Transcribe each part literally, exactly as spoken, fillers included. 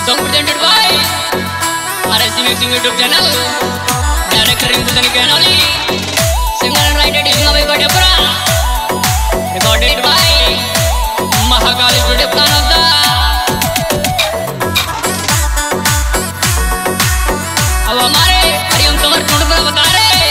song presented by R S C Mixing YouTube channel. Director Rimputan Kanoli. Singer and writer is Navi Kodepura. Recorded by Mahakali Studio Planada. अब हमारे हरिओम कमर टूट पर बता रहे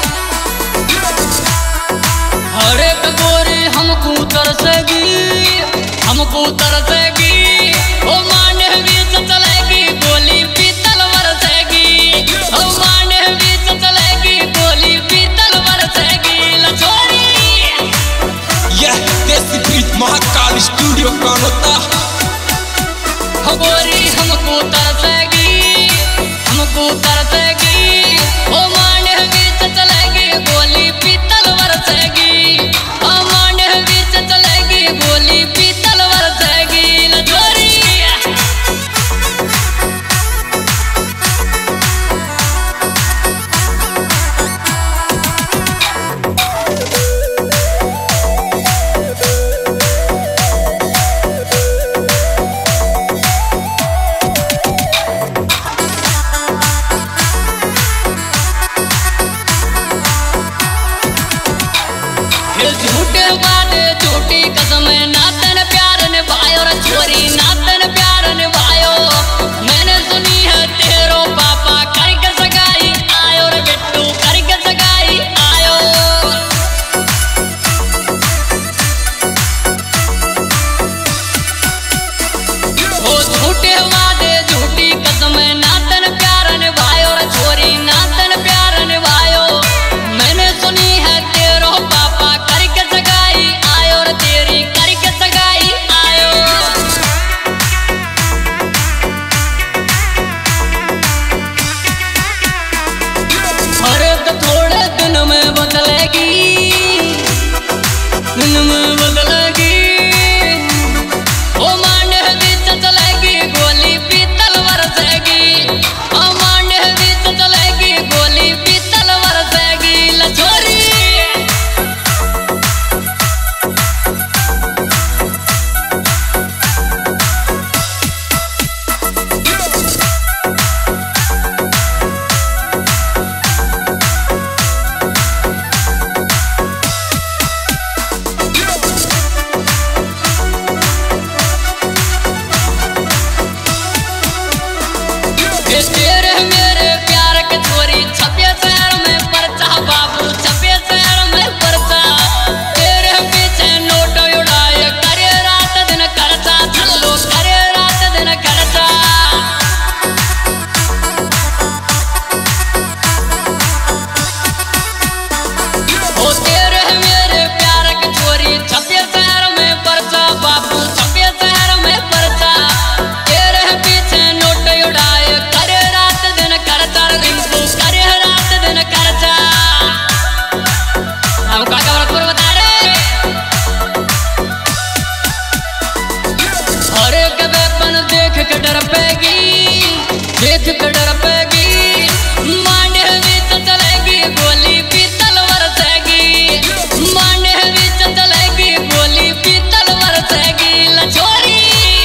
हर एक गोरी हमको तरसेगी हमको तरसेगी ओ माने बीच चलेगी गोली पीतल बरसेगी ओ माने बीच चलेगी गोली पीतल बरसेगी लछोरी यह देसी बीट महाकाल स्टूडियो कौन होता हो गोरी हमको तरसेगी हमको तरसेगी ओ माने बीच चलेगी गोली पीतल बरसेगी ओ माने बीच चलेगी गोली पीतल बरसेगी लछोरी झूठे वादे झूठी कसम नातन प्यार निभायो रे छोरी नातन प्यार निभायो मैंने सुनी है तेरो पापा करके सगाई आयो रे बिट्टू करके सगाई आयो ओ झूठे वादे झूठी कसम नातन प्यार निभायो रे छोरी नातन प्यार निभायो मैंने सुनी है तेरो पापा करके सगाई आयो रे तेरी करके सगाई आयो हर एक थोड़े दिन में बदलेगी दिन में बदलेगी ओ माने बीच चलेगी गोली पीतल बरसेगी ओ माने बीच चलेगी गोली पीतल बरसेगी लछोरी तेरे मेरे प्यार के छोरी छपे शहर में परचा बाबू छपे शहर में परचा तेरे पीछे नोट उड़ाए करे रात दिन खर्चा चलो करे रात दिन खर्चा ओ तेरे मेरे प्यार के छोरी छपे शहर में परचा बाबू छपे शहर में परचा तेरे पीछे नोट उड़ाए करे रात दिन खर्चा रिंकू करे रात दिन खर्चा हम का खबर बता रहे हर एक वेपन देख के डर पेगी देख के डर पेगी मांडे बीच चलेगी गोली पीतल बरसेगी मांडे बीच चलेगी गोली पीतल बरसेगी लछोरी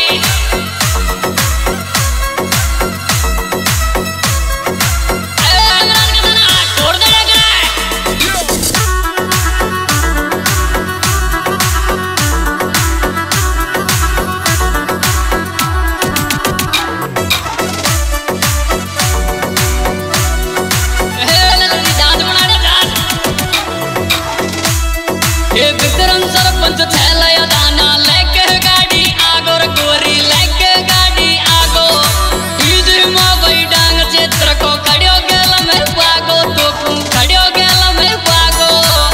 ये विक्रम सरपंच थैला दाना लेके गाड़ी आगो रे गोरी लेके गाड़ी आगो इधर मां भाई डांग चित्र को खड़ियो गेल में पागो तो तू खड़ियो गेल में पागो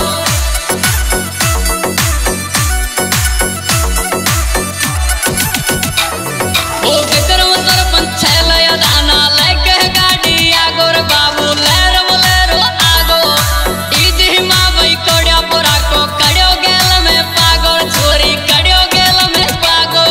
ओ विक्रम सरपंच थैला दाना लेके गाड़ी आगो रे बाबू लेर बोलेरो आगो इधर मां भाई कोड़िया पुरा को खड़ियो गेल में पागो छोरी खड़ियो गेल में पागो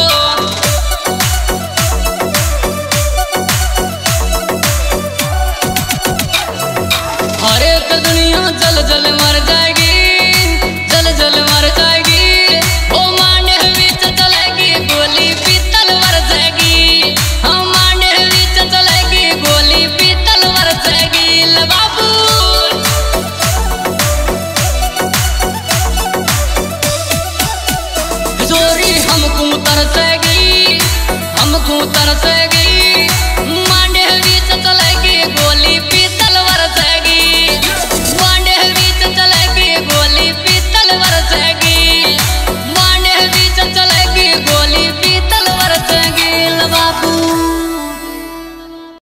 हर एक दुनिया जल जल मर जाएगी जल जल मर जाएगी ओ माने बीच चलेगी गोली पीतल बरसेगी हम माने तू तरसेगी।